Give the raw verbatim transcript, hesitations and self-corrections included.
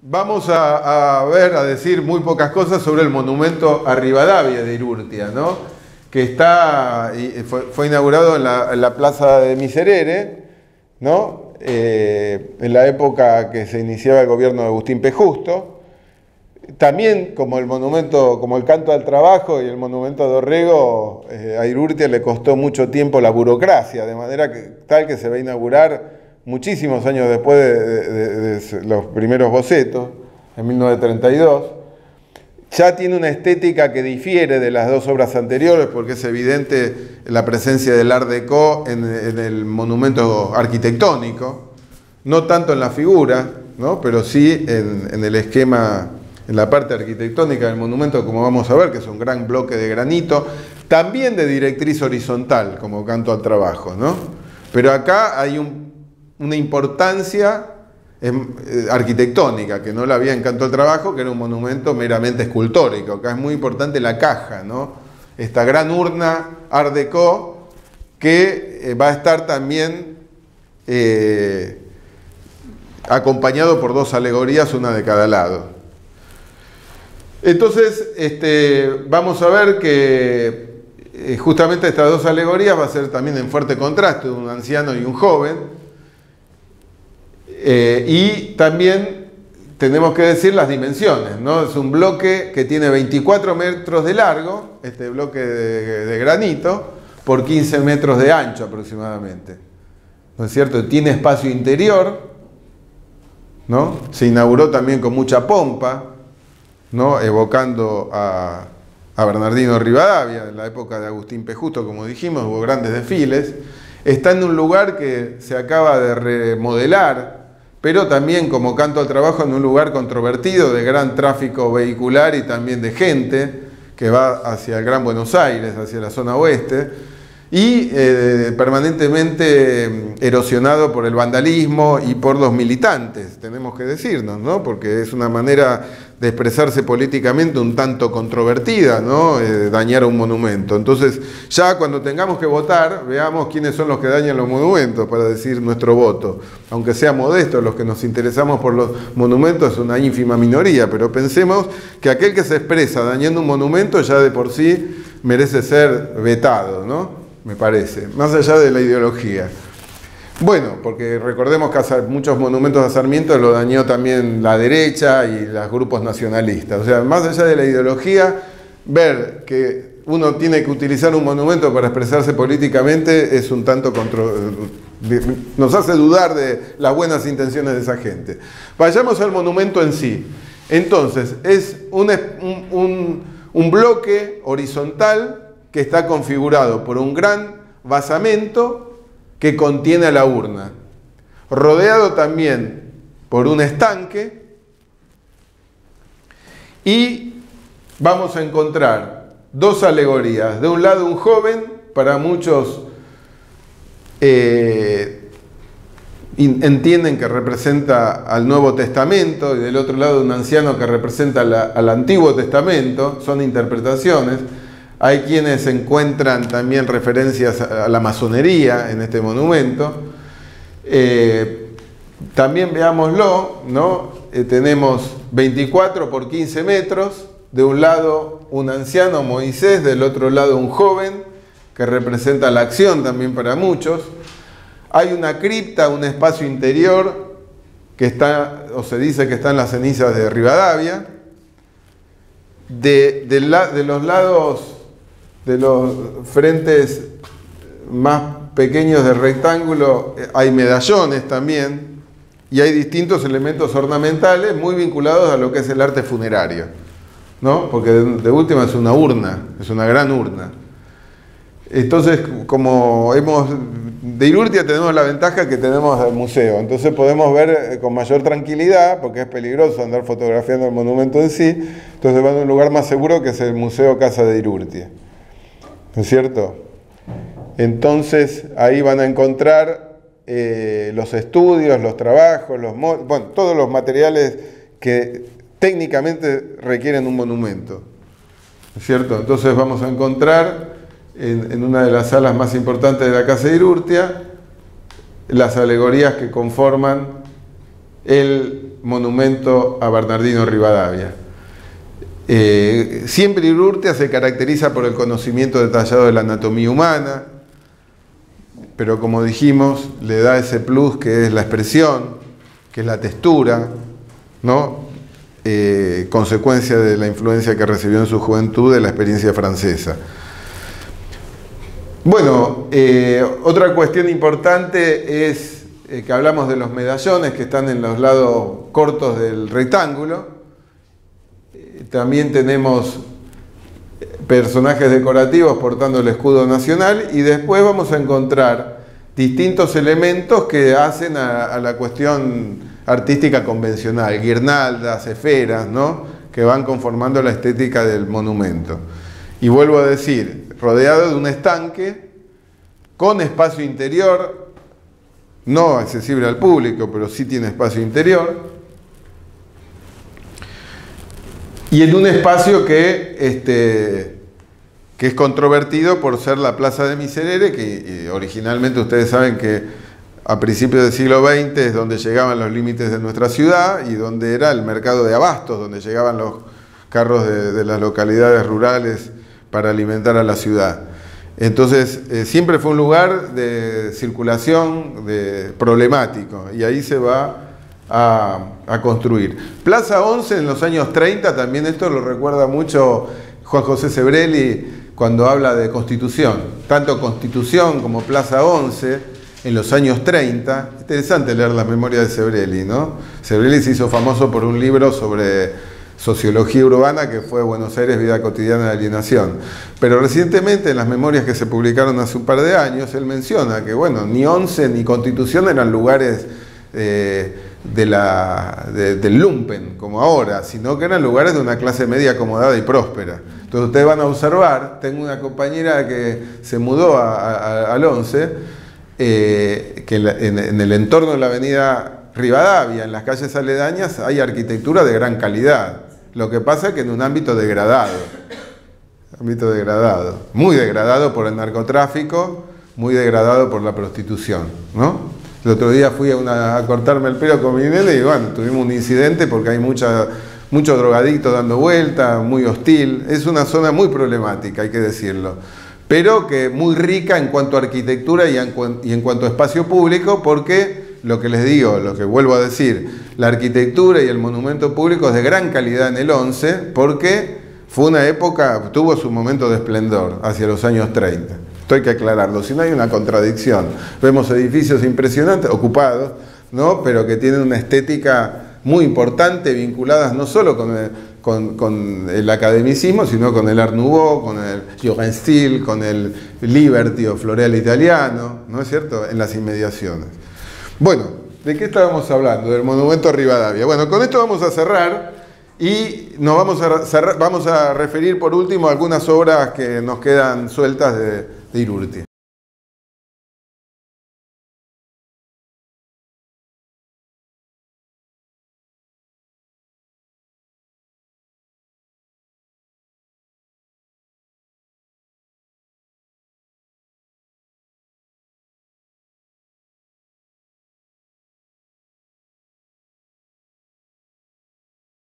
Vamos a, a ver, a decir muy pocas cosas sobre el monumento a Rivadavia de Irurtia, ¿no? Que está, fue, fue inaugurado en la, en la Plaza de Miserere, ¿no? Eh, en la época que se iniciaba el gobierno de Agustín P. Justo. También, como el monumento, como el Canto al Trabajo y el monumento a Dorrego, eh, a Irurtia le costó mucho tiempo la burocracia, de manera que, tal que se va a inaugurar muchísimos años después de, de, de, de los primeros bocetos, en mil novecientos treinta y dos. Ya tiene una estética que difiere de las dos obras anteriores, porque es evidente la presencia del Art Deco en, en el monumento arquitectónico, no tanto en la figura, ¿no? Pero sí en, en el esquema, en la parte arquitectónica del monumento, como vamos a ver, que es un gran bloque de granito, también de directriz horizontal, como Canto al Trabajo, ¿no? Pero acá hay un, una importancia eh, arquitectónica, que no la había en Canto al Trabajo, que era un monumento meramente escultórico. Acá es muy importante la caja, ¿no? Esta gran urna Art Deco, que eh, va a estar también eh, acompañado por dos alegorías, una de cada lado. Entonces, este, vamos a ver que eh, justamente estas dos alegorías va a ser también en fuerte contraste, un anciano y un joven. Eh, y también tenemos que decir las dimensiones, ¿no? Es un bloque que tiene veinticuatro metros de largo, este bloque de, de granito, por quince metros de ancho aproximadamente, ¿no es cierto? Tiene espacio interior, ¿no? Se inauguró también con mucha pompa, ¿no? Evocando a, a Bernardino Rivadavia, en la época de Agustín P. Justo, como dijimos, hubo grandes desfiles. Está en un lugar que se acaba de remodelar, pero también, como Canto al Trabajo, en un lugar controvertido, de gran tráfico vehicular y también de gente, que va hacia el Gran Buenos Aires, hacia la zona oeste, y eh, permanentemente erosionado por el vandalismo y por los militantes, tenemos que decirnos, ¿no? Porque es una manera de expresarse políticamente un tanto controvertida, ¿no? Eh, dañar un monumento. Entonces, ya cuando tengamos que votar, veamos quiénes son los que dañan los monumentos para decir nuestro voto. Aunque sea modesto, los que nos interesamos por los monumentos es una ínfima minoría, pero pensemos que aquel que se expresa dañando un monumento ya de por sí merece ser vetado, ¿no? Me parece, más allá de la ideología. Bueno, porque recordemos que muchos monumentos a Sarmiento lo dañó también la derecha y los grupos nacionalistas. O sea, más allá de la ideología, ver que uno tiene que utilizar un monumento para expresarse políticamente es un tanto contro... nos hace dudar de las buenas intenciones de esa gente. Vayamos al monumento en sí. Entonces, es un, un, un, un bloque horizontal que está configurado por un gran basamento que contiene a la urna, rodeado también por un estanque, y vamos a encontrar dos alegorías. De un lado un joven, para muchos eh, entienden que representa al Nuevo Testamento, y del otro lado un anciano que representa la, al Antiguo Testamento. Son interpretaciones. Hay quienes encuentran también referencias a la masonería en este monumento. Eh, también veámoslo, ¿no? Eh, tenemos veinticuatro por quince metros, de un lado un anciano, Moisés, del otro lado un joven, que representa la acción también para muchos. Hay una cripta, un espacio interior, que está, o se dice que está en las cenizas de Rivadavia. De, de, la, de los lados... de los frentes más pequeños del rectángulo hay medallones también, y hay distintos elementos ornamentales muy vinculados a lo que es el arte funerario, ¿no? Porque de, de última es una urna, es una gran urna. Entonces, como hemos... de Irurtia tenemos la ventaja que tenemos el museo, entonces podemos ver con mayor tranquilidad, porque es peligroso andar fotografiando el monumento en sí. Entonces van a un lugar más seguro, que es el Museo Casa de Irurtia, ¿no es cierto? Entonces ahí van a encontrar eh, los estudios, los trabajos, los bueno, todos los materiales que técnicamente requieren un monumento, ¿no es cierto? Entonces vamos a encontrar en, en una de las salas más importantes de la Casa de Irurtia las alegorías que conforman el monumento a Bernardino Rivadavia. Eh, siempre Urrutia se caracteriza por el conocimiento detallado de la anatomía humana, pero como dijimos, le da ese plus que es la expresión, que es la textura, ¿no? Eh, consecuencia de la influencia que recibió en su juventud de la experiencia francesa. Bueno, eh, otra cuestión importante es eh, que hablamos de los medallones que están en los lados cortos del rectángulo. Eh, también tenemos personajes decorativos portando el escudo nacional y después vamos a encontrar distintos elementos que hacen a, a la cuestión artística convencional, guirnaldas, esferas, ¿no? Que van conformando la estética del monumento. Y vuelvo a decir, rodeado de un estanque, con espacio interior, no accesible al público, pero sí tiene espacio interior, y en un espacio que, este, que es controvertido por ser la Plaza de Miserere, que eh, originalmente ustedes saben que a principios del siglo veinte es donde llegaban los límites de nuestra ciudad y donde era el mercado de abastos, donde llegaban los carros de, de las localidades rurales para alimentar a la ciudad. Entonces, eh, siempre fue un lugar de circulación de, problemático y ahí se va a, a construir. Plaza once en los años treinta, también esto lo recuerda mucho Juan José Sebrelli cuando habla de Constitución. Tanto Constitución como Plaza once en los años treinta, interesante leer las memorias de Sebrelli, ¿no? Sebrelli se hizo famoso por un libro sobre sociología urbana que fue Buenos Aires, vida cotidiana de alienación. Pero recientemente en las memorias que se publicaron hace un par de años, él menciona que, bueno, ni once ni Constitución eran lugares eh, de la, de, del lumpen, como ahora, sino que eran lugares de una clase media acomodada y próspera. Entonces ustedes van a observar, tengo una compañera que se mudó a, a, al once, Eh, que en, la, en, en el entorno de la avenida Rivadavia, en las calles aledañas, hay arquitectura de gran calidad. Lo que pasa es que en un ámbito degradado, ámbito degradado, muy degradado por el narcotráfico, muy degradado por la prostitución, ¿no? El otro día fui a, una, a cortarme el pelo con mi nene y bueno, tuvimos un incidente porque hay mucha, mucho drogadicto dando vuelta, muy hostil. Es una zona muy problemática, hay que decirlo, pero que muy rica en cuanto a arquitectura y en, y en cuanto a espacio público, porque lo que les digo, lo que vuelvo a decir, la arquitectura y el monumento público es de gran calidad en el once, porque fue una época, tuvo su momento de esplendor hacia los años treinta. Esto hay que aclararlo, si no hay una contradicción. Vemos edificios impresionantes, ocupados, ¿no? Pero que tienen una estética muy importante, vinculadas no solo con el, Con, con el academicismo, sino con el Art Nouveau, con el Jugendstil, con el Liberty o Floreal italiano, ¿no es cierto?, en las inmediaciones. Bueno, ¿de qué estábamos hablando? Del monumento a Rivadavia. Bueno, con esto vamos a cerrar y nos vamos a, cerrar, vamos a referir por último a algunas obras que nos quedan sueltas de, de Urrutia.